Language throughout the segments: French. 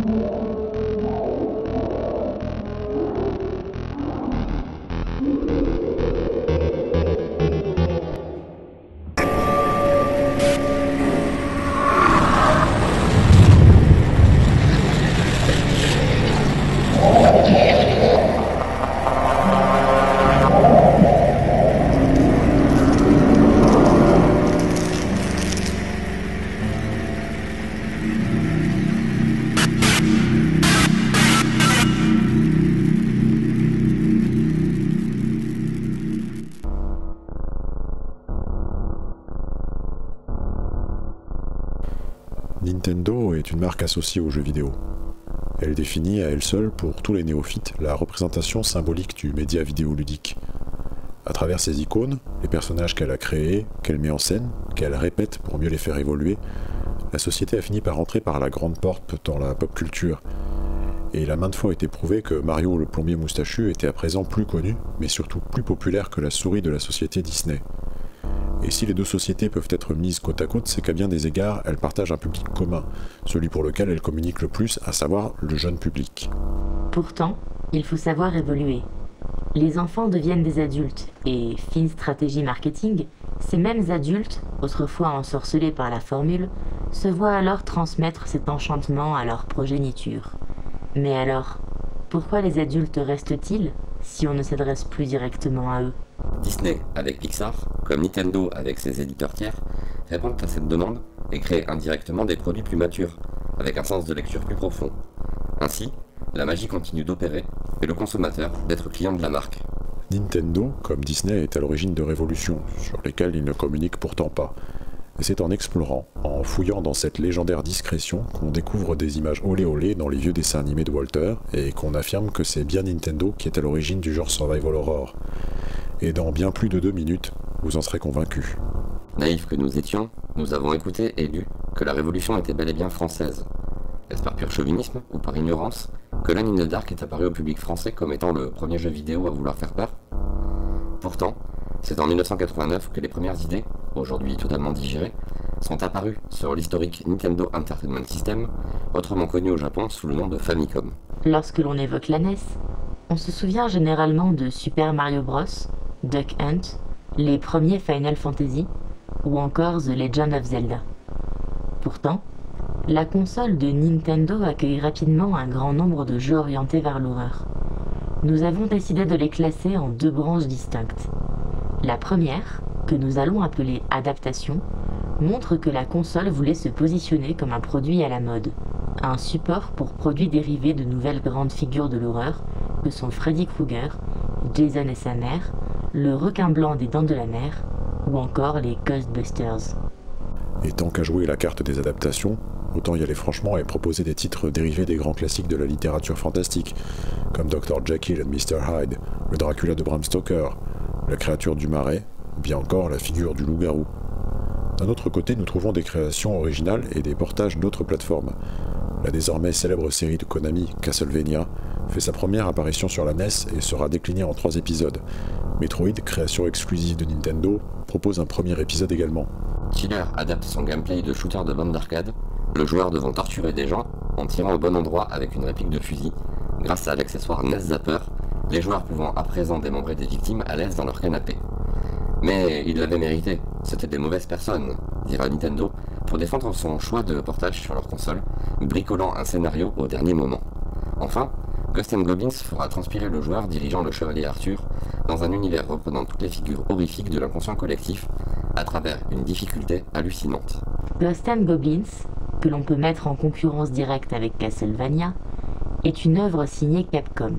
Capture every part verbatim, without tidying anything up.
Nintendo est une marque associée aux jeux vidéo. Elle définit à elle seule, pour tous les néophytes, la représentation symbolique du média vidéoludique. À travers ses icônes, les personnages qu'elle a créés, qu'elle met en scène, qu'elle répète pour mieux les faire évoluer, la société a fini par entrer par la grande porte dans la pop culture. Et il a maintes fois été prouvé que Mario le plombier moustachu était à présent plus connu, mais surtout plus populaire que la souris de la société Disney. Et si les deux sociétés peuvent être mises côte à côte, c'est qu'à bien des égards, elles partagent un public commun, celui pour lequel elles communiquent le plus, à savoir le jeune public. Pourtant, il faut savoir évoluer. Les enfants deviennent des adultes, et, fine stratégie marketing, ces mêmes adultes, autrefois ensorcelés par la formule, se voient alors transmettre cet enchantement à leur progéniture. Mais alors, pourquoi les adultes restent-ils si on ne s'adresse plus directement à eux ? Disney, avec Pixar, comme Nintendo avec ses éditeurs tiers, répondent à cette demande et créent indirectement des produits plus matures, avec un sens de lecture plus profond. Ainsi, la magie continue d'opérer et le consommateur d'être client de la marque. Nintendo, comme Disney, est à l'origine de révolutions, sur lesquelles il ne communique pourtant pas. Et c'est en explorant, en fouillant dans cette légendaire discrétion, qu'on découvre des images olé olé dans les vieux dessins animés de Walter, et qu'on affirme que c'est bien Nintendo qui est à l'origine du genre Survival Horror. Et dans bien plus de deux minutes, vous en serez convaincus. Naïfs que nous étions, nous avons écouté et lu que la révolution était bel et bien française. Est-ce par pur chauvinisme ou par ignorance que Alone in the Dark est apparu au public français comme étant le premier jeu vidéo à vouloir faire peur? Pourtant, c'est en mille neuf cent quatre-vingt-neuf que les premières idées, aujourd'hui totalement digérées, sont apparues sur l'historique Nintendo Entertainment System, autrement connu au Japon sous le nom de Famicom. Lorsque l'on évoque la N E S, on se souvient généralement de Super Mario Bros, Duck Hunt, les premiers Final Fantasy, ou encore The Legend of Zelda. Pourtant, la console de Nintendo accueille rapidement un grand nombre de jeux orientés vers l'horreur. Nous avons décidé de les classer en deux branches distinctes. La première, que nous allons appeler adaptation, montre que la console voulait se positionner comme un produit à la mode, un support pour produits dérivés de nouvelles grandes figures de l'horreur que sont Freddy Krueger, Jason et sa mère, le requin blanc des Dents de la Mer, ou encore les Ghostbusters. Et tant qu'à jouer la carte des adaptations, autant y aller franchement et proposer des titres dérivés des grands classiques de la littérature fantastique, comme docteur Jekyll et mister Hyde, le Dracula de Bram Stoker, la créature du marais, ou bien encore la figure du loup-garou. D'un autre côté, nous trouvons des créations originales et des portages d'autres plateformes. La désormais célèbre série de Konami, Castlevania, fait sa première apparition sur la N E S et sera déclinée en trois épisodes. Metroid, création exclusive de Nintendo, propose un premier épisode également. Killer adapte son gameplay de shooter de bande d'arcade, le joueur devant torturer des gens en tirant au bon endroit avec une réplique de fusil, grâce à l'accessoire N E S Zapper, les joueurs pouvant à présent démembrer des victimes à l'aise dans leur canapé. Mais il l'avait mérité, c'était des mauvaises personnes, dira Nintendo, pour défendre son choix de portage sur leur console, bricolant un scénario au dernier moment. Enfin, Ghosts and Goblins fera transpirer le joueur dirigeant le chevalier Arthur dans un univers reprenant toutes les figures horrifiques de l'inconscient collectif à travers une difficulté hallucinante. Ghosts and Goblins, que l'on peut mettre en concurrence directe avec Castlevania, est une œuvre signée Capcom.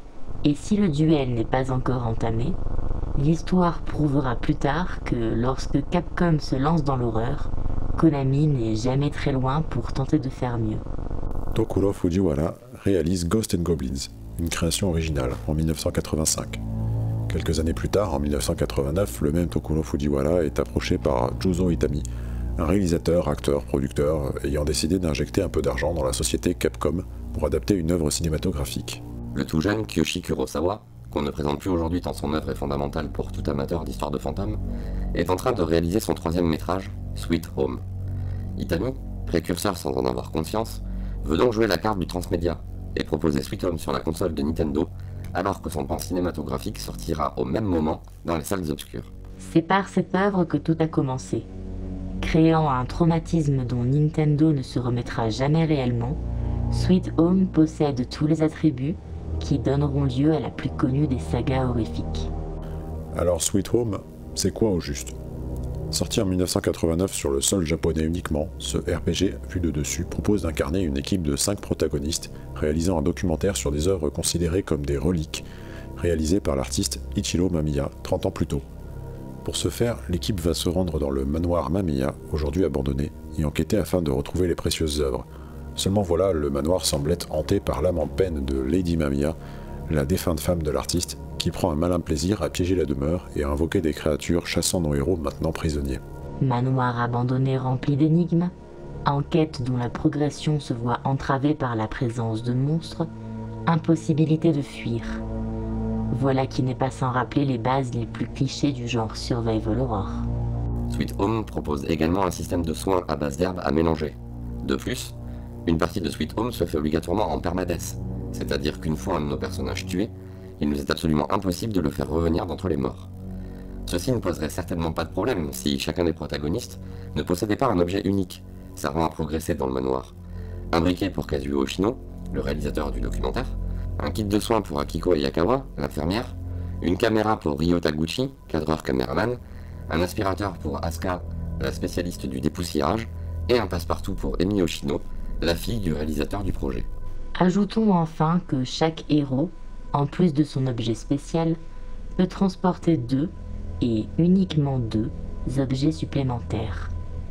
Et si le duel n'est pas encore entamé, l'histoire prouvera plus tard que lorsque Capcom se lance dans l'horreur, Konami n'est jamais très loin pour tenter de faire mieux. Tokuro Fujiwara réalise Ghosts and Goblins, une création originale, en mille neuf cent quatre-vingt-cinq. Quelques années plus tard, en mille neuf cent quatre-vingt-neuf, le même Tokuro Fujiwara est approché par Juzo Itami, un réalisateur, acteur, producteur, ayant décidé d'injecter un peu d'argent dans la société Capcom pour adapter une œuvre cinématographique. Le tout jeune Kiyoshi Kurosawa, qu'on ne présente plus aujourd'hui tant son œuvre est fondamentale pour tout amateur d'histoire de fantômes, est en train de réaliser son troisième métrage, Sweet Home. Itami, précurseur sans en avoir conscience, veut donc jouer la carte du transmédia et proposer Sweet Home sur la console de Nintendo, alors que son pan cinématographique sortira au même moment dans les salles obscures. C'est par cette œuvre que tout a commencé. Créant un traumatisme dont Nintendo ne se remettra jamais réellement, Sweet Home possède tous les attributs qui donneront lieu à la plus connue des sagas horrifiques. Alors Sweet Home, c'est quoi au juste? Sorti en mille neuf cent quatre-vingt-neuf sur le sol japonais uniquement, ce R P G vu de dessus propose d'incarner une équipe de cinq protagonistes réalisant un documentaire sur des œuvres considérées comme des reliques, réalisées par l'artiste Ichiro Mamiya trente ans plus tôt. Pour ce faire, l'équipe va se rendre dans le manoir Mamiya, aujourd'hui abandonné, y enquêter afin de retrouver les précieuses œuvres. Seulement voilà, le manoir semble être hanté par l'âme en peine de Lady Mamiya, la défunte femme de l'artiste, qui prend un malin plaisir à piéger la demeure et à invoquer des créatures chassant nos héros maintenant prisonniers. Manoir abandonné rempli d'énigmes, enquête dont la progression se voit entravée par la présence de monstres, impossibilité de fuir. Voilà qui n'est pas sans rappeler les bases les plus clichés du genre survival horror. Sweet Home propose également un système de soins à base d'herbes à mélanger. De plus, une partie de Sweet Home se fait obligatoirement en permadeath, c'est-à-dire qu'une fois un de nos personnages tués, il nous est absolument impossible de le faire revenir d'entre les morts. Ceci ne poserait certainement pas de problème si chacun des protagonistes ne possédait pas un objet unique, servant à progresser dans le manoir. Un briquet pour Kazuo Oshino, le réalisateur du documentaire, un kit de soins pour Akiko Ayakawa, l'infirmière, une caméra pour Ryo Taguchi, cadreur caméraman, un aspirateur pour Asuka, la spécialiste du dépoussiérage, et un passe-partout pour Emi Yoshino, la fille du réalisateur du projet. Ajoutons enfin que chaque héros, en plus de son objet spécial, peut transporter deux, et uniquement deux, objets supplémentaires.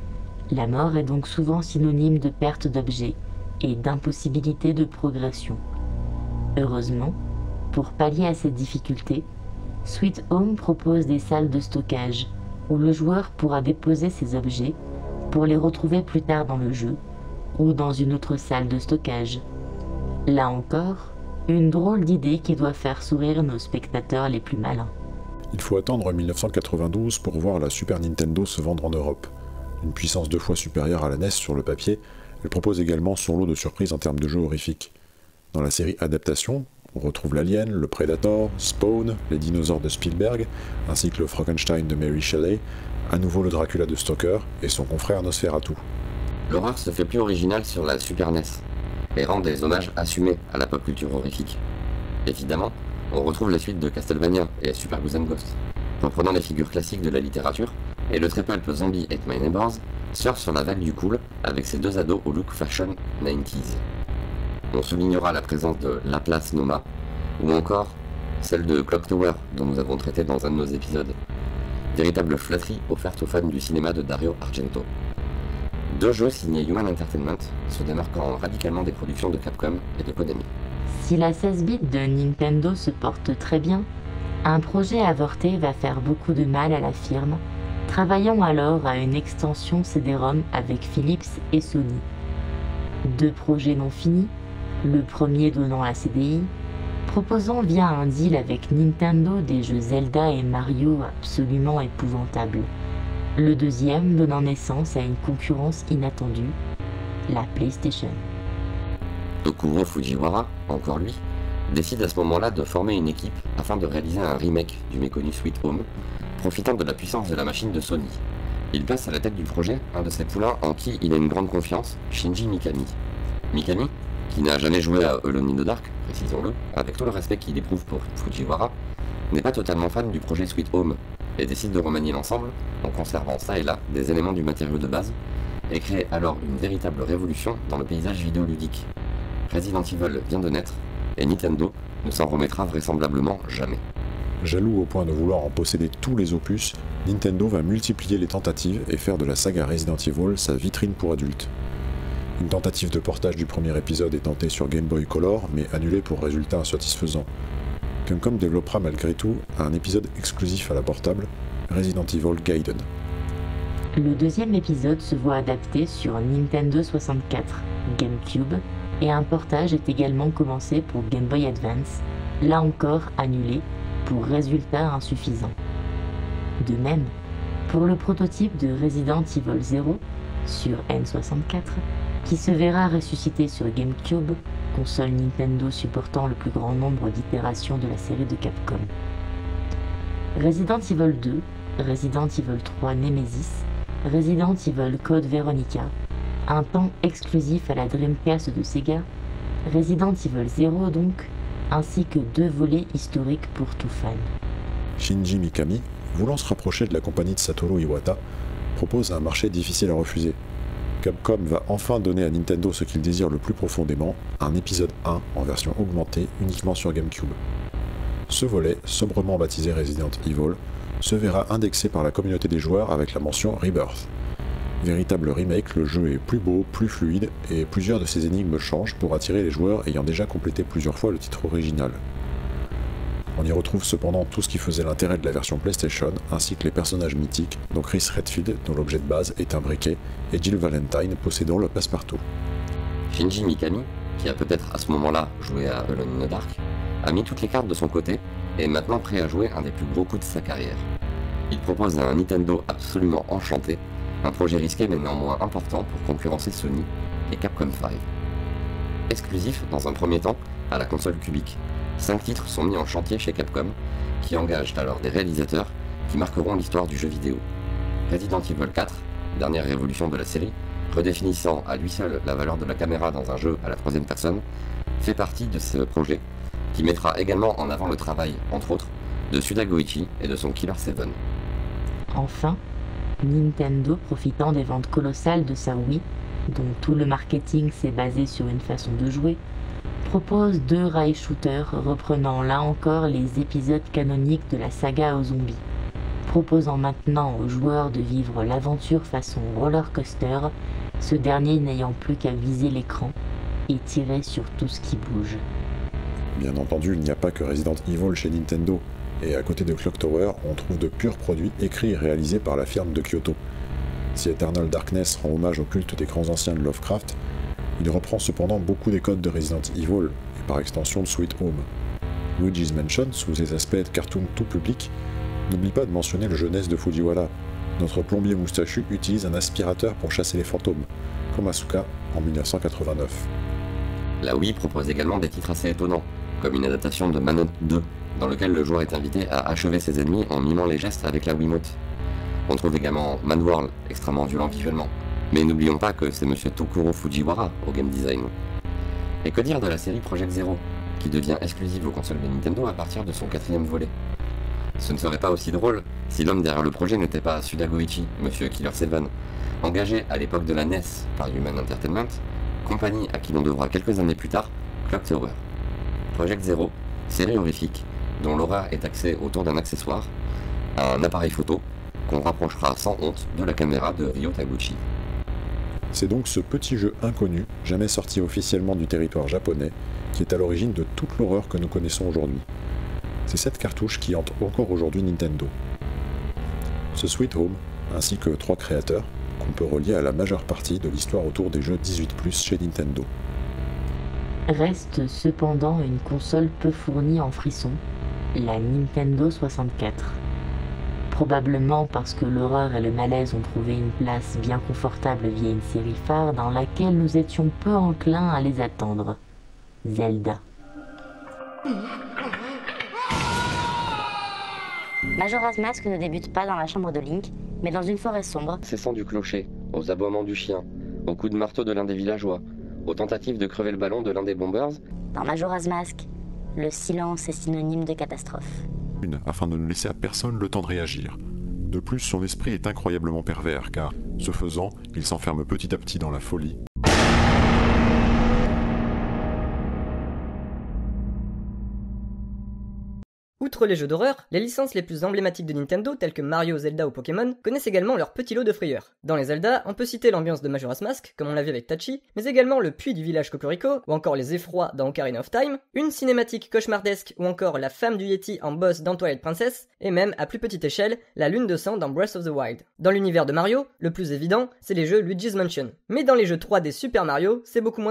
La mort est donc souvent synonyme de perte d'objets et d'impossibilité de progression. Heureusement, pour pallier à cette difficulté, Sweet Home propose des salles de stockage où le joueur pourra déposer ses objets pour les retrouver plus tard dans le jeu ou dans une autre salle de stockage. Là encore, une drôle d'idée qui doit faire sourire nos spectateurs les plus malins. Il faut attendre mille neuf cent quatre-vingt-douze pour voir la Super Nintendo se vendre en Europe. Une puissance deux fois supérieure à la N E S sur le papier, elle propose également son lot de surprises en termes de jeux horrifiques. Dans la série Adaptation, on retrouve l'Alien, le Predator, Spawn, les dinosaures de Spielberg, ainsi que le Frankenstein de Mary Shelley, à nouveau le Dracula de Stoker et son confrère Nosferatu. L'horreur se fait plus originale sur la Super N E S, et rend des hommages assumés à la pop culture horrifique. Évidemment, on retrouve les suites de Castlevania et Super Goose and Ghost, reprenant les figures classiques de la littérature, et le très pulp Zombie Ate My Neighbors surfe sur la vague du cool avec ses deux ados au look fashion nineties. On soulignera la présence de La Place Noma, ou encore celle de Clock Tower, dont nous avons traité dans un de nos épisodes. Véritable flatterie offerte aux fans du cinéma de Dario Argento. Deux jeux signés Human Entertainment, se démarquant radicalement des productions de Capcom et de Konami. Si la seize bits de Nintendo se porte très bien, un projet avorté va faire beaucoup de mal à la firme, travaillant alors à une extension C D-ROM avec Philips et Sony. Deux projets non finis, le premier donnant la C D I, proposant via un deal avec Nintendo des jeux Zelda et Mario absolument épouvantables. Le deuxième donnant naissance à une concurrence inattendue, la PlayStation. Tokuro Fujiwara, encore lui, décide à ce moment-là de former une équipe afin de réaliser un remake du méconnu Sweet Home, profitant de la puissance de la machine de Sony. Il place à la tête du projet un de ses poulains en qui il a une grande confiance, Shinji Mikami. Mikami, qui n'a jamais joué à Alone in the Dark, précisons-le, avec tout le respect qu'il éprouve pour Fujiwara, n'est pas totalement fan du projet Sweet Home, et décide de remanier l'ensemble en conservant ça et là des éléments du matériau de base, et crée alors une véritable révolution dans le paysage vidéoludique. Resident Evil vient de naître, et Nintendo ne s'en remettra vraisemblablement jamais. Jaloux au point de vouloir en posséder tous les opus, Nintendo va multiplier les tentatives et faire de la saga Resident Evil sa vitrine pour adultes. Une tentative de portage du premier épisode est tentée sur Game Boy Color, mais annulée pour résultat insatisfaisant. Capcom développera malgré tout un épisode exclusif à la portable, Resident Evil Gaiden. Le deuxième épisode se voit adapté sur Nintendo soixante-quatre, GameCube, et un portage est également commencé pour Game Boy Advance, là encore annulé pour résultat insuffisant. De même, pour le prototype de Resident Evil zéro sur N soixante-quatre, qui se verra ressuscité sur GameCube, console Nintendo supportant le plus grand nombre d'itérations de la série de Capcom. Resident Evil deux, Resident Evil trois Nemesis, Resident Evil Code Veronica, un temps exclusif à la Dreamcast de Sega, Resident Evil zéro donc, ainsi que deux volets historiques pour tout fan. Shinji Mikami, voulant se rapprocher de la compagnie de Satoru Iwata, propose un marché difficile à refuser. Capcom va enfin donner à Nintendo ce qu'il désire le plus profondément, un épisode un en version augmentée uniquement sur GameCube. Ce volet, sobrement baptisé Resident Evil, se verra indexé par la communauté des joueurs avec la mention Rebirth. Véritable remake, le jeu est plus beau, plus fluide, et plusieurs de ses énigmes changent pour attirer les joueurs ayant déjà complété plusieurs fois le titre original. On y retrouve cependant tout ce qui faisait l'intérêt de la version PlayStation, ainsi que les personnages mythiques, dont Chris Redfield, dont l'objet de base est un briquet, et Jill Valentine possédant le passe-partout. Shinji Mikami, qui a peut-être à ce moment-là joué à Alone in the Dark, a mis toutes les cartes de son côté et est maintenant prêt à jouer un des plus gros coups de sa carrière. Il propose à un Nintendo absolument enchanté, un projet risqué mais néanmoins important pour concurrencer Sony et Capcom cinq. Exclusif dans un premier temps à la console cubique, cinq titres sont mis en chantier chez Capcom, qui engagent alors des réalisateurs qui marqueront l'histoire du jeu vidéo. Resident Evil quatre, dernière révolution de la série, redéfinissant à lui seul la valeur de la caméra dans un jeu à la troisième personne, fait partie de ce projet, qui mettra également en avant le travail, entre autres, de Suda Goichi et de son Killer sept. Enfin, Nintendo, profitant des ventes colossales de sa Wii, dont tout le marketing s'est basé sur une façon de jouer, propose deux rail shooters reprenant là encore les épisodes canoniques de la saga aux zombies, proposant maintenant aux joueurs de vivre l'aventure façon roller coaster, ce dernier n'ayant plus qu'à viser l'écran et tirer sur tout ce qui bouge. Bien entendu, il n'y a pas que Resident Evil chez Nintendo, et à côté de Clock Tower, on trouve de purs produits écrits et réalisés par la firme de Kyoto. Si Eternal Darkness rend hommage au culte des grands anciens de Lovecraft, il reprend cependant beaucoup des codes de Resident Evil, et par extension de Sweet Home. Luigi's Mansion, sous ses aspects de cartoon tout public, n'oublie pas de mentionner le jeunesse de Fujiwara. Notre plombier moustachu utilise un aspirateur pour chasser les fantômes, comme Asuka en mille neuf cent quatre-vingt-neuf. La Wii propose également des titres assez étonnants, comme une adaptation de Manhunt deux, dans lequel le joueur est invité à achever ses ennemis en mimant les gestes avec la Wiimote. On trouve également Manworld, extrêmement violent visuellement, mais n'oublions pas que c'est monsieur Tokuro Fujiwara au game design. Et que dire de la série Project Zero, qui devient exclusive aux consoles de Nintendo à partir de son quatrième volet. Ce ne serait pas aussi drôle si l'homme derrière le projet n'était pas Suda Goichi, monsieur Killer sept, engagé à l'époque de la N E S par Human Entertainment, compagnie à qui l'on devra quelques années plus tard Clock Tower. Project Zero, série horrifique, dont l'horreur est axée autour d'un accessoire, un appareil photo, qu'on rapprochera sans honte de la caméra de Ryo Taguchi. C'est donc ce petit jeu inconnu, jamais sorti officiellement du territoire japonais, qui est à l'origine de toute l'horreur que nous connaissons aujourd'hui. C'est cette cartouche qui hante encore aujourd'hui Nintendo. Ce Sweet Home, ainsi que trois créateurs, qu'on peut relier à la majeure partie de l'histoire autour des jeux dix-huit plus chez Nintendo. Reste cependant une console peu fournie en frissons, la Nintendo soixante-quatre. Probablement parce que l'horreur et le malaise ont trouvé une place bien confortable via une série phare dans laquelle nous étions peu enclins à les attendre. Zelda. Majora's Mask ne débute pas dans la chambre de Link, mais dans une forêt sombre. Cessant du clocher, aux aboiements du chien, aux coups de marteau de l'un des villageois, aux tentatives de crever le ballon de l'un des bombers. Dans Majora's Mask, le silence est synonyme de catastrophe. Une, afin de ne laisser à personne le temps de réagir. De plus, son esprit est incroyablement pervers, car, ce faisant, il s'enferme petit à petit dans la folie. Outre les jeux d'horreur, les licences les plus emblématiques de Nintendo, telles que Mario, Zelda ou Pokémon, connaissent également leur petit lot de frayeurs. Dans les Zelda, on peut citer l'ambiance de Majora's Mask, comme on l'a vu avec Tachi, mais également le puits du village Cocorico, ou encore les effrois dans Ocarina of Time, une cinématique cauchemardesque, ou encore la femme du Yeti en boss dans Twilight Princess, et même, à plus petite échelle, la lune de sang dans Breath of the Wild. Dans l'univers de Mario, le plus évident, c'est les jeux Luigi's Mansion. Mais dans les jeux trois D Super Mario, c'est beaucoup moins évident.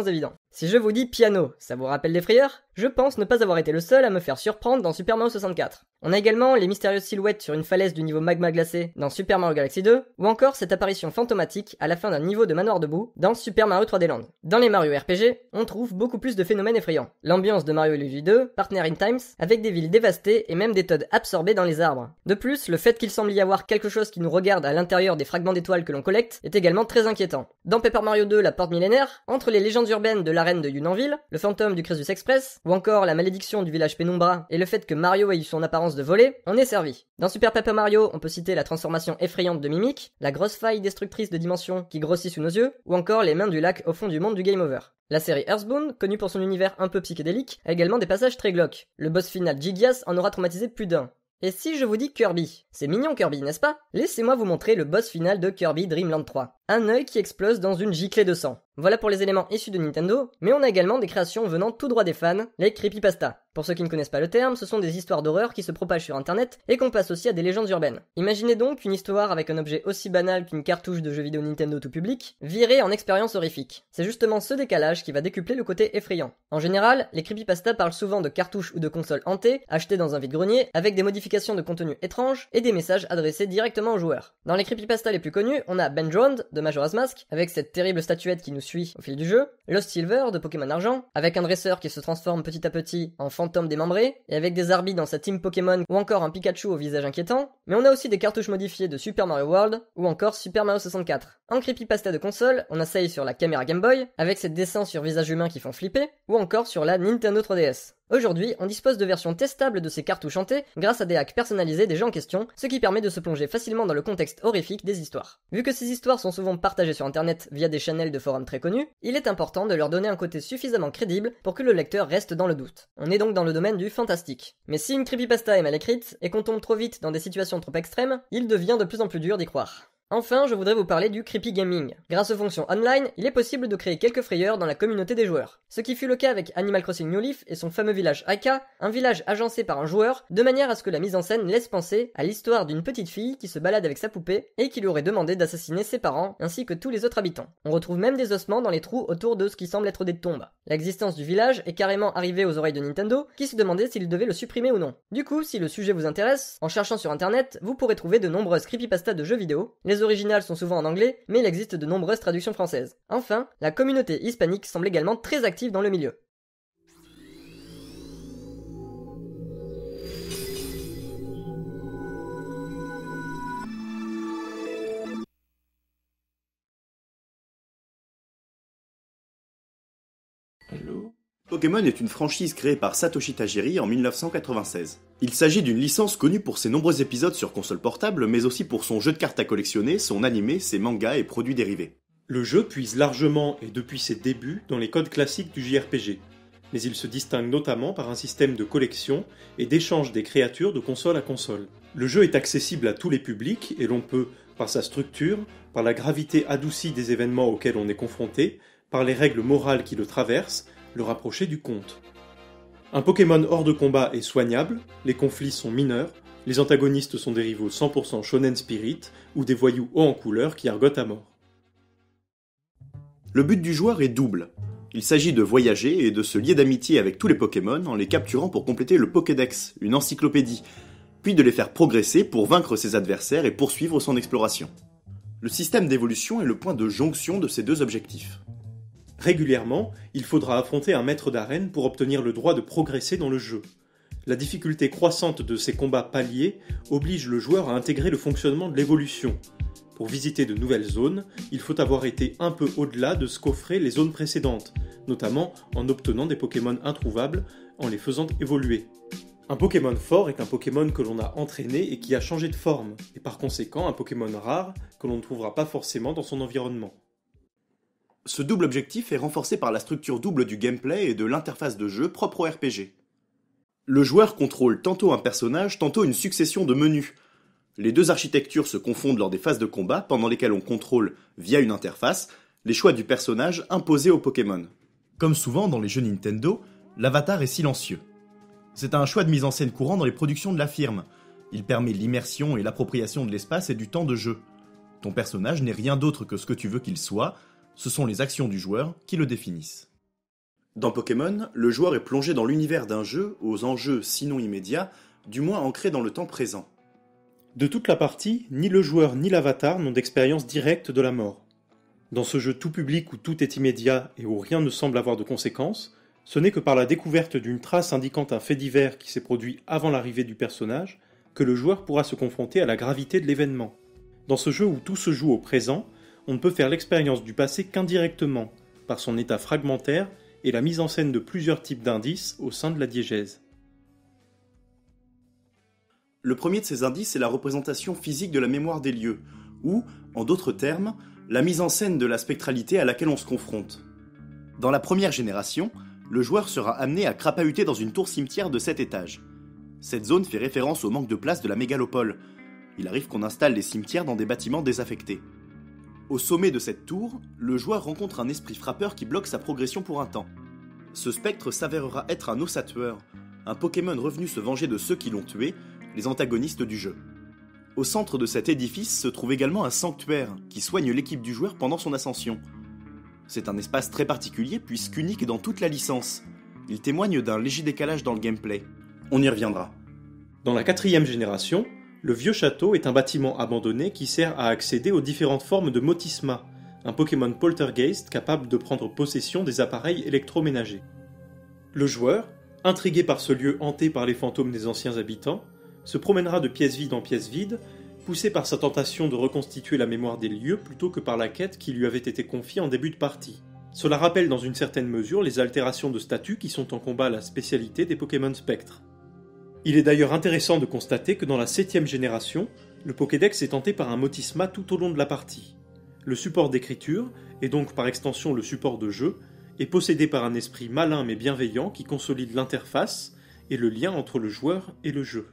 Si je vous dis piano, ça vous rappelle des frayeurs? Je pense ne pas avoir été le seul à me faire surprendre dans Super Mario soixante-quatre. On a également les mystérieuses silhouettes sur une falaise du niveau magma glacé dans Super Mario Galaxy deux, ou encore cette apparition fantomatique à la fin d'un niveau de manoir debout dans Super Mario trois D Land. Dans les Mario R P G, on trouve beaucoup plus de phénomènes effrayants. L'ambiance de Mario et Luigi deux, Partner in Times, avec des villes dévastées et même des Toads absorbés dans les arbres. De plus, le fait qu'il semble y avoir quelque chose qui nous regarde à l'intérieur des fragments d'étoiles que l'on collecte est également très inquiétant. Dans Paper Mario deux, la porte millénaire, entre les légendes urbaines de l'arène de Yunanville, le fantôme du Crésus Express, ou encore la malédiction du village Penumbra et le fait que Mario ait eu son apparence de voler, on est servi. Dans Super Paper Mario, on peut citer la transformation effrayante de Mimic, la grosse faille destructrice de dimensions qui grossit sous nos yeux, ou encore les mains du lac au fond du monde du Game Over. La série Earthbound, connue pour son univers un peu psychédélique, a également des passages très glauques. Le boss final Gigias en aura traumatisé plus d'un. Et si je vous dis Kirby? C'est mignon Kirby, n'est-ce pas? Laissez-moi vous montrer le boss final de Kirby Dream Land trois. Un œil qui explose dans une giclée de sang. Voilà pour les éléments issus de Nintendo, mais on a également des créations venant tout droit des fans, les creepypasta. Pour ceux qui ne connaissent pas le terme, ce sont des histoires d'horreur qui se propagent sur internet et qu'on passe aussi à des légendes urbaines. Imaginez donc une histoire avec un objet aussi banal qu'une cartouche de jeu vidéo Nintendo tout public, virée en expérience horrifique. C'est justement ce décalage qui va décupler le côté effrayant. En général, les creepypasta parlent souvent de cartouches ou de consoles hantées, achetées dans un vide-grenier, avec des modifications de contenu étranges et des messages adressés directement aux joueurs. Dans les creepypasta les plus connus, on a Benjound de Majora's Mask, avec cette terrible statuette qui nous suit au fil du jeu, Lost Silver de Pokémon Argent, avec un dresseur qui se transforme petit à petit en fantôme démembré, et avec des Arby dans sa team Pokémon, ou encore un Pikachu au visage inquiétant, mais on a aussi des cartouches modifiées de Super Mario World, ou encore Super Mario soixante-quatre. En creepypasta de console, on a Sei sur la caméra Game Boy, avec ses dessins sur visage humain qui font flipper, ou encore sur la Nintendo trois D S. Aujourd'hui, on dispose de versions testables de ces cartouches hantées grâce à des hacks personnalisés des jeux en question, ce qui permet de se plonger facilement dans le contexte horrifique des histoires. Vu que ces histoires sont souvent partagées sur internet via des channels de forums très connus, il est important de leur donner un côté suffisamment crédible pour que le lecteur reste dans le doute. On est donc dans le domaine du fantastique. Mais si une creepypasta est mal écrite et qu'on tombe trop vite dans des situations trop extrêmes, il devient de plus en plus dur d'y croire. Enfin, je voudrais vous parler du creepy gaming. Grâce aux fonctions online, il est possible de créer quelques frayeurs dans la communauté des joueurs. Ce qui fut le cas avec Animal Crossing New Leaf et son fameux village Aika, un village agencé par un joueur, de manière à ce que la mise en scène laisse penser à l'histoire d'une petite fille qui se balade avec sa poupée et qui lui aurait demandé d'assassiner ses parents ainsi que tous les autres habitants. On retrouve même des ossements dans les trous autour de ce qui semble être des tombes. L'existence du village est carrément arrivée aux oreilles de Nintendo, qui se demandait s'il devait le supprimer ou non. Du coup, si le sujet vous intéresse, en cherchant sur internet, vous pourrez trouver de nombreuses creepypastas de jeux vidéo. Les originales sont souvent en anglais, mais il existe de nombreuses traductions françaises. Enfin, la communauté hispanique semble également très active dans le milieu. Hello. Pokémon est une franchise créée par Satoshi Tajiri en mille neuf cent quatre-vingt-seize. Il s'agit d'une licence connue pour ses nombreux épisodes sur console portable, mais aussi pour son jeu de cartes à collectionner, son animé, ses mangas et produits dérivés. Le jeu puise largement et depuis ses débuts dans les codes classiques du J R P G, mais il se distingue notamment par un système de collection et d'échange des créatures de console à console. Le jeu est accessible à tous les publics et l'on peut, par sa structure, par la gravité adoucie des événements auxquels on est confronté, par les règles morales qui le traversent, le rapprocher du conte. Un Pokémon hors de combat est soignable, les conflits sont mineurs, les antagonistes sont des rivaux cent pour cent shonen spirit ou des voyous hauts en couleur qui argotent à mort. Le but du joueur est double. Il s'agit de voyager et de se lier d'amitié avec tous les Pokémon en les capturant pour compléter le Pokédex, une encyclopédie, puis de les faire progresser pour vaincre ses adversaires et poursuivre son exploration. Le système d'évolution est le point de jonction de ces deux objectifs. Régulièrement, il faudra affronter un maître d'arène pour obtenir le droit de progresser dans le jeu. La difficulté croissante de ces combats paliers oblige le joueur à intégrer le fonctionnement de l'évolution. Pour visiter de nouvelles zones, il faut avoir été un peu au-delà de ce qu'offraient les zones précédentes, notamment en obtenant des Pokémon introuvables en les faisant évoluer. Un Pokémon fort est un Pokémon que l'on a entraîné et qui a changé de forme, et par conséquent un Pokémon rare que l'on ne trouvera pas forcément dans son environnement. Ce double objectif est renforcé par la structure double du gameplay et de l'interface de jeu propre au R P G. Le joueur contrôle tantôt un personnage, tantôt une succession de menus. Les deux architectures se confondent lors des phases de combat pendant lesquelles on contrôle, via une interface, les choix du personnage imposés au Pokémon. Comme souvent dans les jeux Nintendo, l'avatar est silencieux. C'est un choix de mise en scène courant dans les productions de la firme. Il permet l'immersion et l'appropriation de l'espace et du temps de jeu. Ton personnage n'est rien d'autre que ce que tu veux qu'il soit, ce sont les actions du joueur qui le définissent. Dans Pokémon, le joueur est plongé dans l'univers d'un jeu aux enjeux sinon immédiats, du moins ancrés dans le temps présent. De toute la partie, ni le joueur ni l'avatar n'ont d'expérience directe de la mort. Dans ce jeu tout public où tout est immédiat et où rien ne semble avoir de conséquences, ce n'est que par la découverte d'une trace indiquant un fait divers qui s'est produit avant l'arrivée du personnage que le joueur pourra se confronter à la gravité de l'événement. Dans ce jeu où tout se joue au présent, on ne peut faire l'expérience du passé qu'indirectement, par son état fragmentaire et la mise en scène de plusieurs types d'indices au sein de la diégèse. Le premier de ces indices est la représentation physique de la mémoire des lieux, ou, en d'autres termes, la mise en scène de la spectralité à laquelle on se confronte. Dans la première génération, le joueur sera amené à crapahuter dans une tour cimetière de sept étages. Cette zone fait référence au manque de place de la mégalopole. Il arrive qu'on installe les cimetières dans des bâtiments désaffectés. Au sommet de cette tour, le joueur rencontre un esprit frappeur qui bloque sa progression pour un temps. Ce spectre s'avérera être un ossatueur, un Pokémon revenu se venger de ceux qui l'ont tué, les antagonistes du jeu. Au centre de cet édifice se trouve également un sanctuaire qui soigne l'équipe du joueur pendant son ascension. C'est un espace très particulier puisqu'unique dans toute la licence. Il témoigne d'un léger décalage dans le gameplay. On y reviendra. Dans la quatrième génération, le vieux château est un bâtiment abandonné qui sert à accéder aux différentes formes de Motisma, un Pokémon poltergeist capable de prendre possession des appareils électroménagers. Le joueur, intrigué par ce lieu hanté par les fantômes des anciens habitants, se promènera de pièce vide en pièce vide, poussé par sa tentation de reconstituer la mémoire des lieux plutôt que par la quête qui lui avait été confiée en début de partie. Cela rappelle dans une certaine mesure les altérations de statut qui sont en combat à la spécialité des Pokémon Spectre. Il est d'ailleurs intéressant de constater que dans la septième génération, le Pokédex est tenté par un Motisma tout au long de la partie. Le support d'écriture, et donc par extension le support de jeu, est possédé par un esprit malin mais bienveillant qui consolide l'interface et le lien entre le joueur et le jeu.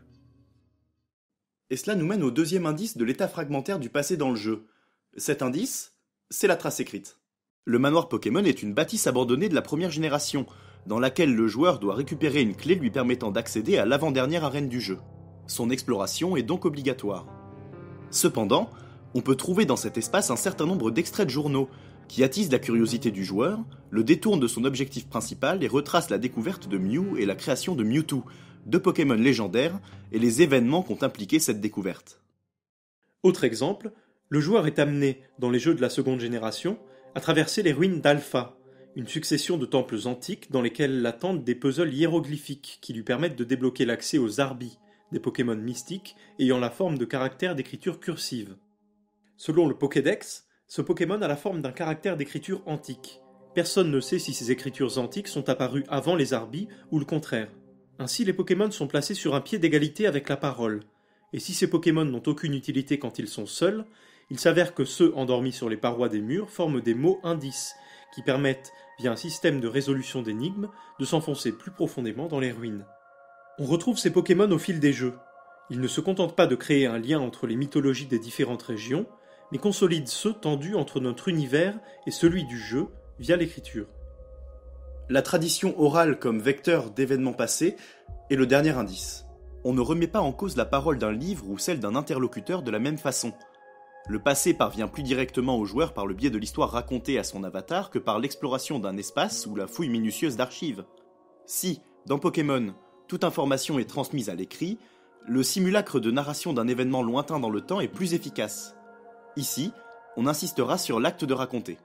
Et cela nous mène au deuxième indice de l'état fragmentaire du passé dans le jeu. Cet indice, c'est la trace écrite. Le manoir Pokémon est une bâtisse abandonnée de la première génération, dans laquelle le joueur doit récupérer une clé lui permettant d'accéder à l'avant-dernière arène du jeu. Son exploration est donc obligatoire. Cependant, on peut trouver dans cet espace un certain nombre d'extraits de journaux, qui attisent la curiosité du joueur, le détournent de son objectif principal et retracent la découverte de Mew et la création de Mewtwo, deux Pokémon légendaires, et les événements qu'ont impliqué cette découverte. Autre exemple, le joueur est amené, dans les jeux de la seconde génération, à traverser les ruines d'Alpha, une succession de temples antiques dans lesquels l'attendent des puzzles hiéroglyphiques qui lui permettent de débloquer l'accès aux Arbis, des Pokémon mystiques ayant la forme de caractères d'écriture cursive. Selon le Pokédex, ce Pokémon a la forme d'un caractère d'écriture antique. Personne ne sait si ces écritures antiques sont apparues avant les Arbis ou le contraire. Ainsi, les Pokémon sont placés sur un pied d'égalité avec la parole. Et si ces Pokémon n'ont aucune utilité quand ils sont seuls, il s'avère que ceux endormis sur les parois des murs forment des mots indices, qui permettent, via un système de résolution d'énigmes, de s'enfoncer plus profondément dans les ruines. On retrouve ces Pokémon au fil des jeux. Ils ne se contentent pas de créer un lien entre les mythologies des différentes régions, mais consolident ceux tendus entre notre univers et celui du jeu via l'écriture. La tradition orale comme vecteur d'événements passés est le dernier indice. On ne remet pas en cause la parole d'un livre ou celle d'un interlocuteur de la même façon. Le passé parvient plus directement au joueur par le biais de l'histoire racontée à son avatar que par l'exploration d'un espace ou la fouille minutieuse d'archives. Si, dans Pokémon, toute information est transmise à l'écrit, le simulacre de narration d'un événement lointain dans le temps est plus efficace. Ici, on insistera sur l'acte de raconter.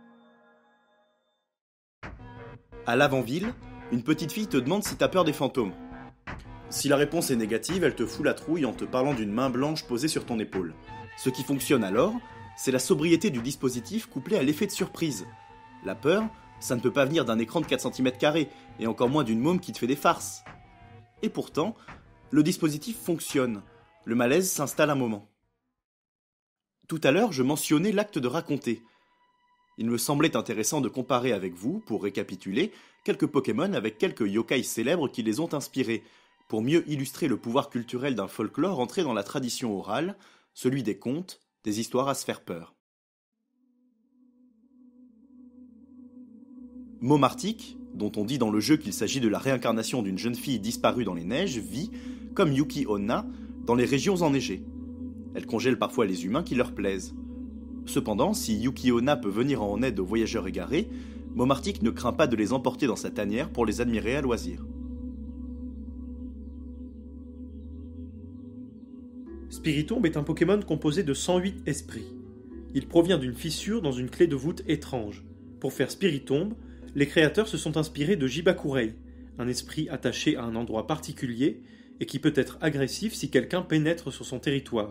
À l'avant-ville, une petite fille te demande si t'as peur des fantômes. Si la réponse est négative, elle te fout la trouille en te parlant d'une main blanche posée sur ton épaule. Ce qui fonctionne alors, c'est la sobriété du dispositif couplée à l'effet de surprise. La peur, ça ne peut pas venir d'un écran de quatre centimètres carrés, et encore moins d'une môme qui te fait des farces. Et pourtant, le dispositif fonctionne. Le malaise s'installe un moment. Tout à l'heure, je mentionnais l'acte de raconter. Il me semblait intéressant de comparer avec vous, pour récapituler, quelques Pokémon avec quelques yokai célèbres qui les ont inspirés, pour mieux illustrer le pouvoir culturel d'un folklore entré dans la tradition orale, celui des contes, des histoires à se faire peur. Momartic, dont on dit dans le jeu qu'il s'agit de la réincarnation d'une jeune fille disparue dans les neiges, vit, comme Yuki Onna, dans les régions enneigées. Elle congèle parfois les humains qui leur plaisent. Cependant, si Yuki Onna peut venir en aide aux voyageurs égarés, Momartic ne craint pas de les emporter dans sa tanière pour les admirer à loisir. Spiritomb est un Pokémon composé de cent huit esprits. Il provient d'une fissure dans une clé de voûte étrange. Pour faire Spiritomb, les créateurs se sont inspirés de Jibakurei, un esprit attaché à un endroit particulier et qui peut être agressif si quelqu'un pénètre sur son territoire.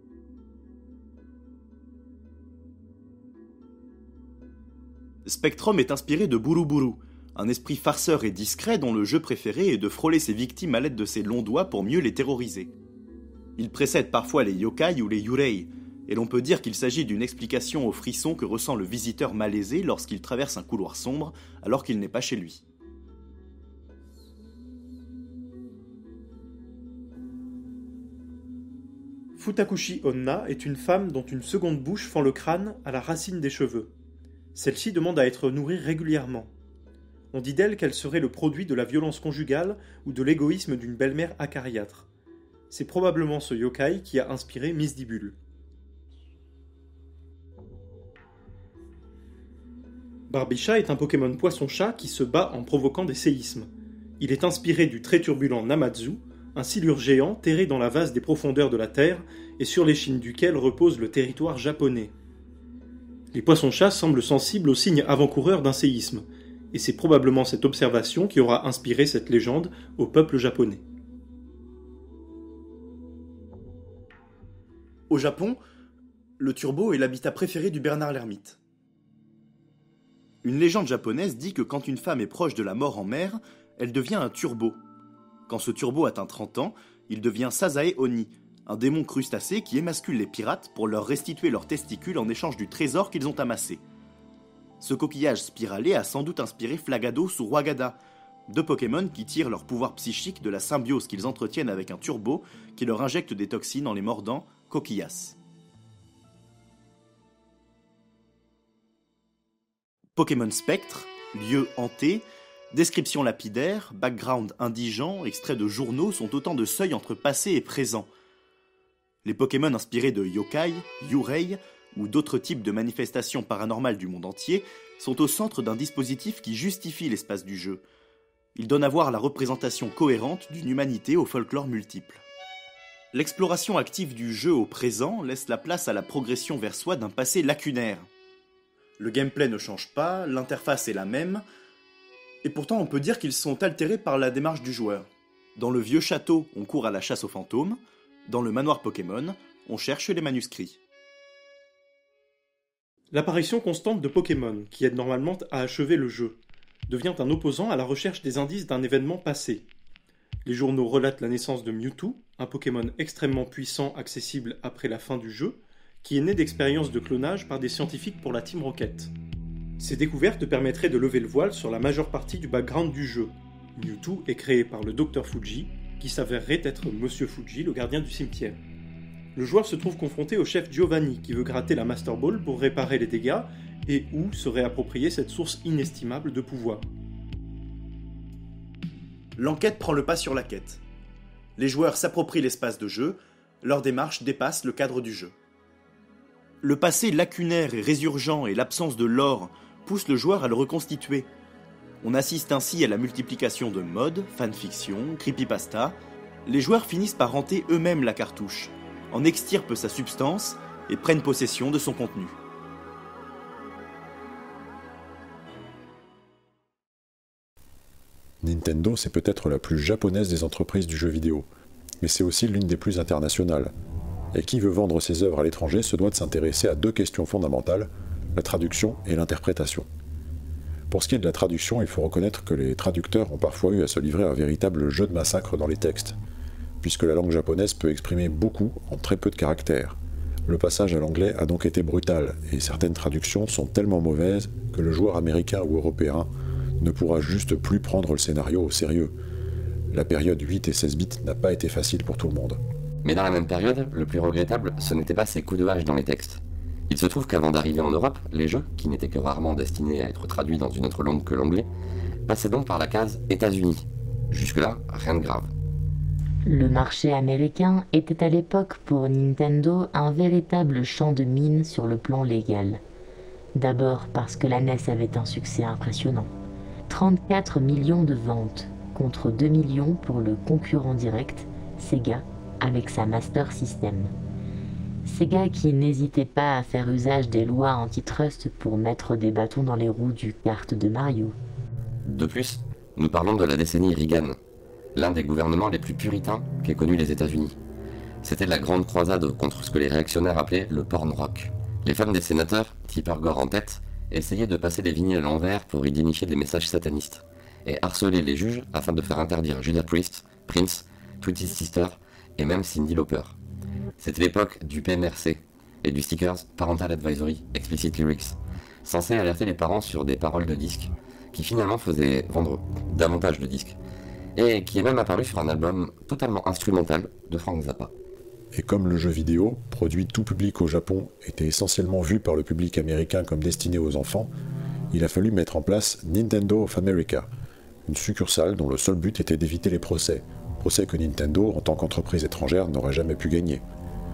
Spectrum est inspiré de Buruburu, un esprit farceur et discret dont le jeu préféré est de frôler ses victimes à l'aide de ses longs doigts pour mieux les terroriser. Il précède parfois les yokai ou les yurei, et l'on peut dire qu'il s'agit d'une explication aux frissons que ressent le visiteur malaisé lorsqu'il traverse un couloir sombre alors qu'il n'est pas chez lui. Futakushi Onna est une femme dont une seconde bouche fend le crâne à la racine des cheveux. Celle-ci demande à être nourrie régulièrement. On dit d'elle qu'elle serait le produit de la violence conjugale ou de l'égoïsme d'une belle-mère acariâtre. C'est probablement ce yokai qui a inspiré Misdibule. Barbicha est un Pokémon poisson-chat qui se bat en provoquant des séismes. Il est inspiré du très turbulent Namazu, un silure géant terré dans la vase des profondeurs de la Terre et sur l'échine duquel repose le territoire japonais. Les poissons-chats semblent sensibles aux signes avant-coureurs d'un séisme, et c'est probablement cette observation qui aura inspiré cette légende au peuple japonais. Au Japon, le turbo est l'habitat préféré du Bernard l'ermite. Une légende japonaise dit que quand une femme est proche de la mort en mer, elle devient un turbo. Quand ce turbo atteint trente ans, il devient Sazae Oni, un démon crustacé qui émascule les pirates pour leur restituer leurs testicules en échange du trésor qu'ils ont amassé. Ce coquillage spiralé a sans doute inspiré Flagado sous Rwagada, deux Pokémon qui tirent leur pouvoir psychique de la symbiose qu'ils entretiennent avec un turbo qui leur injecte des toxines en les mordant, Coquillas. Pokémon Spectre, lieu hanté, description lapidaire, background indigent, extraits de journaux sont autant de seuils entre passé et présent. Les Pokémon inspirés de yokai, yurei ou d'autres types de manifestations paranormales du monde entier sont au centre d'un dispositif qui justifie l'espace du jeu. Il donne à voir la représentation cohérente d'une humanité au folklore multiple. L'exploration active du jeu au présent laisse la place à la progression vers soi d'un passé lacunaire. Le gameplay ne change pas, l'interface est la même, et pourtant on peut dire qu'ils sont altérés par la démarche du joueur. Dans le vieux château, on court à la chasse aux fantômes, dans le manoir Pokémon, on cherche les manuscrits. L'apparition constante de Pokémon, qui aide normalement à achever le jeu, devient un opposant à la recherche des indices d'un événement passé. Les journaux relatent la naissance de Mewtwo, un Pokémon extrêmement puissant accessible après la fin du jeu, qui est né d'expériences de clonage par des scientifiques pour la Team Rocket. Ces découvertes permettraient de lever le voile sur la majeure partie du background du jeu. Mewtwo est créé par le Docteur Fuji, qui s'avérerait être Monsieur Fuji, le gardien du cimetière. Le joueur se trouve confronté au chef Giovanni, qui veut gratter la Master Ball pour réparer les dégâts, et ou se réapproprier cette source inestimable de pouvoir. L'enquête prend le pas sur la quête. Les joueurs s'approprient l'espace de jeu, leur démarche dépasse le cadre du jeu. Le passé lacunaire et résurgent et l'absence de lore poussent le joueur à le reconstituer. On assiste ainsi à la multiplication de mods, fanfiction, creepypasta. Les joueurs finissent par hanter eux-mêmes la cartouche, en extirpent sa substance et prennent possession de son contenu. Nintendo, c'est peut-être la plus japonaise des entreprises du jeu vidéo, mais c'est aussi l'une des plus internationales. Et qui veut vendre ses œuvres à l'étranger se doit de s'intéresser à deux questions fondamentales, la traduction et l'interprétation. Pour ce qui est de la traduction, il faut reconnaître que les traducteurs ont parfois eu à se livrer à un véritable jeu de massacre dans les textes, puisque la langue japonaise peut exprimer beaucoup en très peu de caractères. Le passage à l'anglais a donc été brutal, et certaines traductions sont tellement mauvaises que le joueur américain ou européen ne pourra juste plus prendre le scénario au sérieux. La période huit et seize bits n'a pas été facile pour tout le monde. Mais dans la même période, le plus regrettable, ce n'était pas ces coups de hache dans les textes. Il se trouve qu'avant d'arriver en Europe, les jeux, qui n'étaient que rarement destinés à être traduits dans une autre langue que l'anglais, passaient donc par la case États-Unis. Jusque-là, rien de grave. Le marché américain était à l'époque pour Nintendo un véritable champ de mine sur le plan légal. D'abord parce que la N E S avait un succès impressionnant. trente-quatre millions de ventes contre deux millions pour le concurrent direct, Sega, avec sa Master System. Sega qui n'hésitait pas à faire usage des lois antitrust pour mettre des bâtons dans les roues du kart de Mario. De plus, nous parlons de la décennie Reagan, l'un des gouvernements les plus puritains qu'aient connu les États-Unis. C'était la grande croisade contre ce que les réactionnaires appelaient le porn rock. Les femmes des sénateurs, Tipper Gore en tête, essayaient de passer les vinyles à l'envers pour identifier des messages satanistes, et harceler les juges afin de faire interdire Judas Priest, Prince, Twisted Sister et même Cyndi Lauper. C'était l'époque du P M R C et du stickers Parental Advisory Explicit Lyrics, censé alerter les parents sur des paroles de disques, qui finalement faisaient vendre davantage de disques, et qui est même apparu sur un album totalement instrumental de Frank Zappa. Et comme le jeu vidéo, produit tout public au Japon, était essentiellement vu par le public américain comme destiné aux enfants, il a fallu mettre en place Nintendo of America, une succursale dont le seul but était d'éviter les procès, procès que Nintendo, en tant qu'entreprise étrangère, n'aurait jamais pu gagner. Comment ?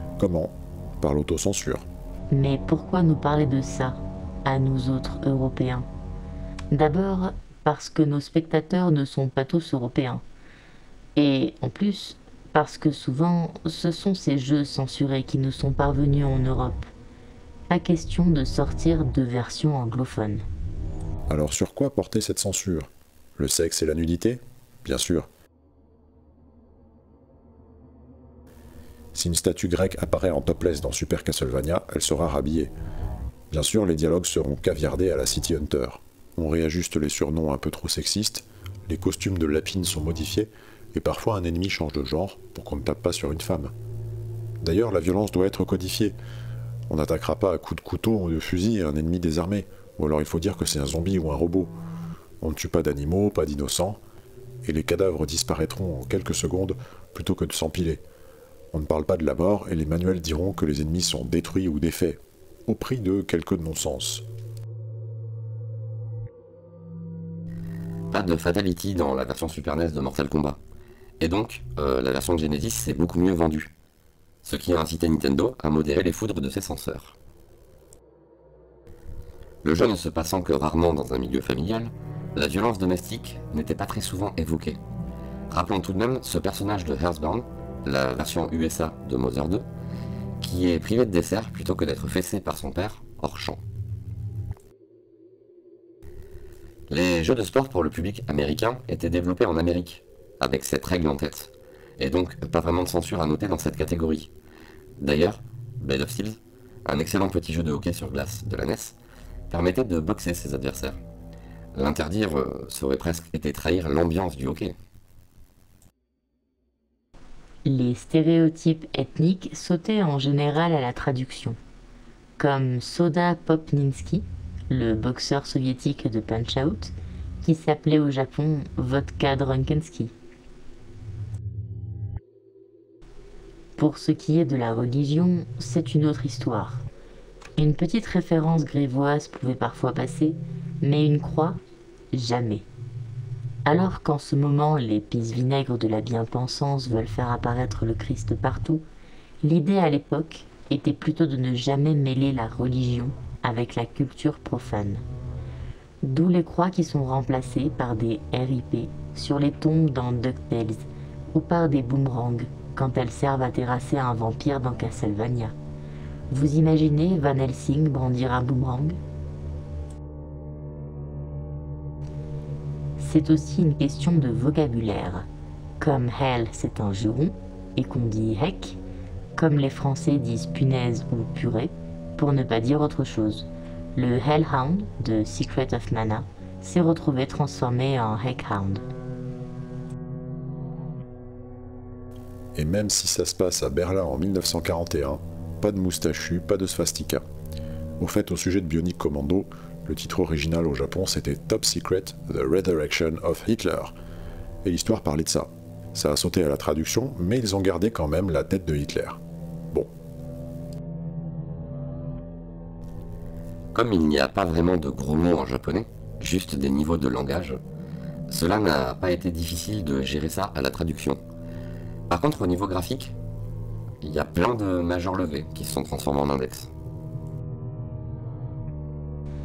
Par l'autocensure. Mais pourquoi nous parler de ça, à nous autres Européens ? D'abord, parce que nos spectateurs ne sont pas tous européens. Et en plus, parce que souvent, ce sont ces jeux censurés qui nous sont parvenus en Europe. Pas question de sortir de versions anglophones. Alors sur quoi porter cette censure ? Le sexe et la nudité ? Bien sûr. Si une statue grecque apparaît en topless dans Super Castlevania, elle sera rhabillée. Bien sûr, les dialogues seront caviardés à la City Hunter. On réajuste les surnoms un peu trop sexistes, les costumes de lapine sont modifiés, et parfois un ennemi change de genre pour qu'on ne tape pas sur une femme. D'ailleurs, la violence doit être codifiée. On n'attaquera pas à coups de couteau ou de fusil un ennemi désarmé, ou alors il faut dire que c'est un zombie ou un robot. On ne tue pas d'animaux, pas d'innocents, et les cadavres disparaîtront en quelques secondes plutôt que de s'empiler. On ne parle pas de la mort, et les manuels diront que les ennemis sont détruits ou défaits, au prix de quelques non-sens. Pas de Fatality dans la version Super N E S de Mortal Kombat. Et donc, euh, la version de Genesis s'est beaucoup mieux vendue, ce qui a incité Nintendo à modérer les foudres de ses censeurs. Le jeu ne se passant que rarement dans un milieu familial, la violence domestique n'était pas très souvent évoquée. Rappelons tout de même ce personnage de Earthbound, la version U S A de Mother deux, qui est privé de dessert plutôt que d'être fessé par son père hors champ. Les jeux de sport pour le public américain étaient développés en Amérique, avec cette règle en tête, et donc pas vraiment de censure à noter dans cette catégorie. D'ailleurs, Blade of Steel, un excellent petit jeu de hockey sur glace de la N E S, permettait de boxer ses adversaires. L'interdire euh, serait presque été trahir l'ambiance du hockey. Les stéréotypes ethniques sautaient en général à la traduction, comme Soda Popninski, le boxeur soviétique de Punch-Out, qui s'appelait au Japon Vodka Drunkenski. Pour ce qui est de la religion, c'est une autre histoire. Une petite référence grévoise pouvait parfois passer, mais une croix, jamais. Alors qu'en ce moment, les pisse-vinaigres de la bien-pensance veulent faire apparaître le Christ partout, l'idée à l'époque était plutôt de ne jamais mêler la religion avec la culture profane. D'où les croix qui sont remplacées par des R I P sur les tombes dans DuckTales, ou par des boomerangs quand elles servent à terrasser un vampire dans Castlevania. Vous imaginez Van Helsing brandir un boomerang ? C'est aussi une question de vocabulaire. Comme hell c'est un juron, et qu'on dit heck, comme les Français disent punaise ou purée, pour ne pas dire autre chose. Le Hellhound de Secret of Mana s'est retrouvé transformé en Heckhound. Et même si ça se passe à Berlin en mille neuf cent quarante et un, pas de moustachu, pas de swastika. Au fait, au sujet de Bionic Commando, le titre original au Japon c'était Top Secret, The Resurrection of Hitler. Et l'histoire parlait de ça. Ça a sauté à la traduction, mais ils ont gardé quand même la tête de Hitler. Bon. Comme il n'y a pas vraiment de gros mots en japonais, juste des niveaux de langage, cela n'a pas été difficile de gérer ça à la traduction. Par contre, au niveau graphique, il y a plein de majors levés qui se sont transformés en index.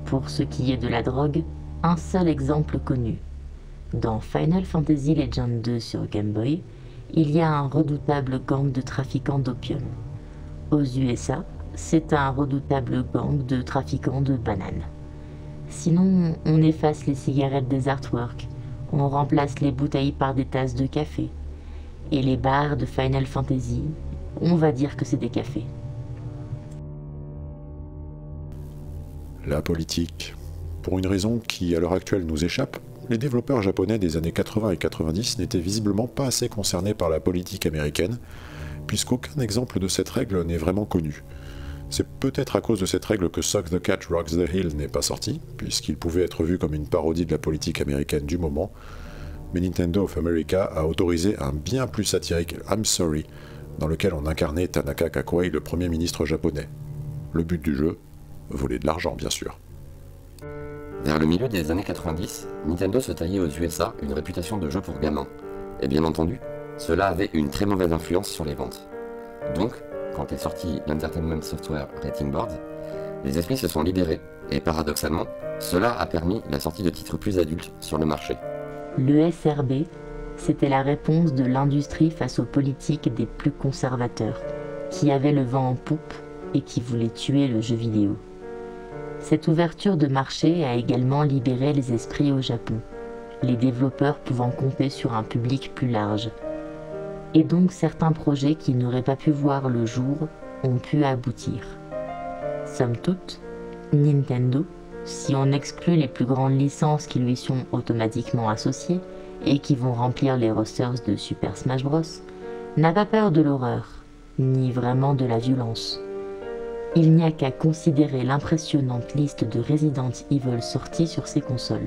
Pour ce qui est de la drogue, un seul exemple connu. Dans Final Fantasy Legend deux sur Game Boy, il y a un redoutable gang de trafiquants d'opium. Aux U S A, c'est un redoutable gang de trafiquants de bananes. Sinon, on efface les cigarettes des artworks, on remplace les bouteilles par des tasses de café. Et les bars de Final Fantasy, on va dire que c'est des cafés. La politique. Pour une raison qui, à l'heure actuelle, nous échappe, les développeurs japonais des années quatre-vingts et quatre-vingt-dix n'étaient visiblement pas assez concernés par la politique américaine, puisqu'aucun exemple de cette règle n'est vraiment connu. C'est peut-être à cause de cette règle que Sock the Cat Rocks the Hill n'est pas sorti, puisqu'il pouvait être vu comme une parodie de la politique américaine du moment, mais Nintendo of America a autorisé un bien plus satirique I'm Sorry, dans lequel on incarnait Tanaka Kakuei, le premier ministre japonais. Le but du jeu, voler de l'argent bien sûr. Vers le milieu des années quatre-vingt-dix, Nintendo se taillait aux U S A une réputation de jeu pour gamins. Et bien entendu, cela avait une très mauvaise influence sur les ventes. Donc, quand est sorti l'Entertainment Software Rating Board, les esprits se sont libérés, et paradoxalement, cela a permis la sortie de titres plus adultes sur le marché. Le S R B, c'était la réponse de l'industrie face aux politiques des plus conservateurs, qui avaient le vent en poupe et qui voulaient tuer le jeu vidéo. Cette ouverture de marché a également libéré les esprits au Japon, les développeurs pouvant compter sur un public plus large. Et donc certains projets qui n'auraient pas pu voir le jour ont pu aboutir. Somme toute, Nintendo, si on exclut les plus grandes licences qui lui sont automatiquement associées et qui vont remplir les rosters de Super Smash Bros, n'a pas peur de l'horreur, ni vraiment de la violence. Il n'y a qu'à considérer l'impressionnante liste de Resident Evil sortis sur ces consoles.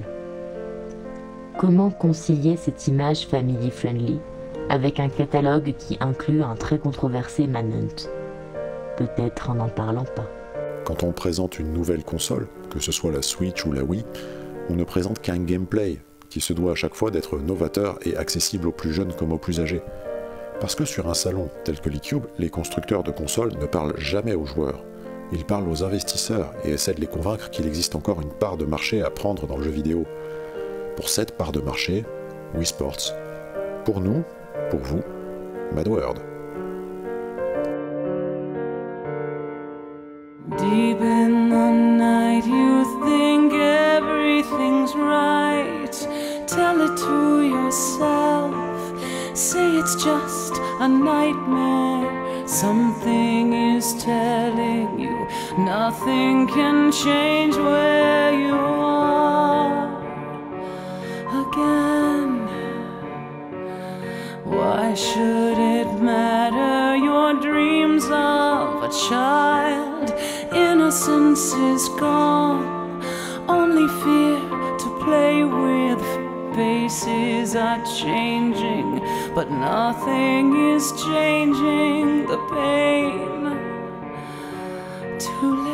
Comment concilier cette image family-friendly avec un catalogue qui inclut un très controversé Manhunt? Peut-être en n'en parlant pas. Quand on présente une nouvelle console, que ce soit la Switch ou la Wii, on ne présente qu'un gameplay qui se doit à chaque fois d'être novateur et accessible aux plus jeunes comme aux plus âgés. Parce que sur un salon tel que l'eCube, les constructeurs de consoles ne parlent jamais aux joueurs. Ils parlent aux investisseurs et essaient de les convaincre qu'il existe encore une part de marché à prendre dans le jeu vidéo. Pour cette part de marché, Wii Sports. Pour nous, pour vous, Mad World. Deep in the night you think everything's right. Tell it to yourself. Say it's just a nightmare. Something is telling you nothing can change where you are again. Why should it matter? Your dreams of a child, innocence is gone. Only fear to play with. Faces are changing, but nothing is changing the pain. Too late.